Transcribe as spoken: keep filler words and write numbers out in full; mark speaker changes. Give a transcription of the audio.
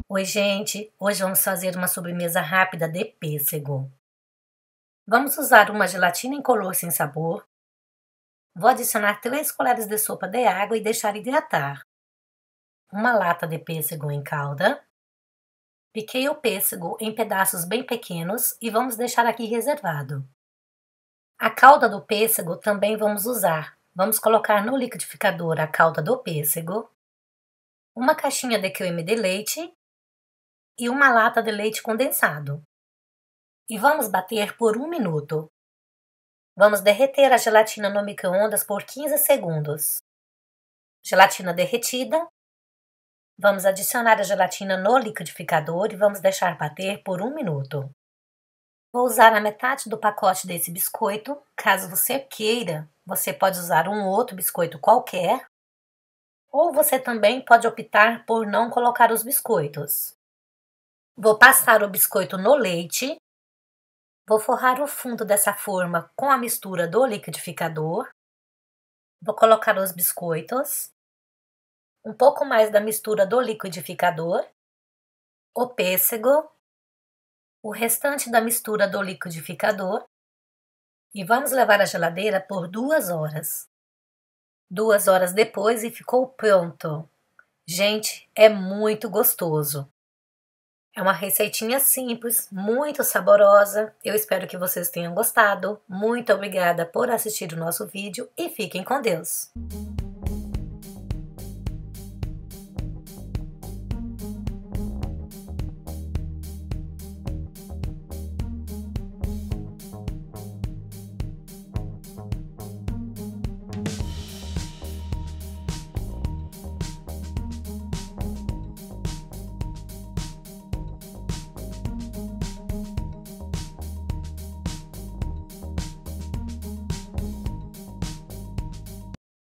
Speaker 1: Oi, gente! Hoje vamos fazer uma sobremesa rápida de pêssego. Vamos usar uma gelatina incolor sem sabor. Vou adicionar três colheres de sopa de água e deixar hidratar. Uma lata de pêssego em calda. Piquei o pêssego em pedaços bem pequenos e vamos deixar aqui reservado. A calda do pêssego também vamos usar. Vamos colocar no liquidificador a calda do pêssego, uma caixinha de creme de leite e uma lata de leite condensado. E vamos bater por um minuto. Vamos derreter a gelatina no micro-ondas por quinze segundos. Gelatina derretida. Vamos adicionar a gelatina no liquidificador e vamos deixar bater por um minuto. Vou usar a metade do pacote desse biscoito. Caso você queira, você pode usar um outro biscoito qualquer. Ou você também pode optar por não colocar os biscoitos. Vou passar o biscoito no leite. Vou forrar o fundo dessa forma com a mistura do liquidificador. Vou colocar os biscoitos, um pouco mais da mistura do liquidificador, o pêssego, o restante da mistura do liquidificador e vamos levar à geladeira por duas horas. Duas horas depois e ficou pronto. Gente, é muito gostoso. É uma receitinha simples, muito saborosa. Eu espero que vocês tenham gostado. Muito obrigada por assistir o nosso vídeo e fiquem com Deus!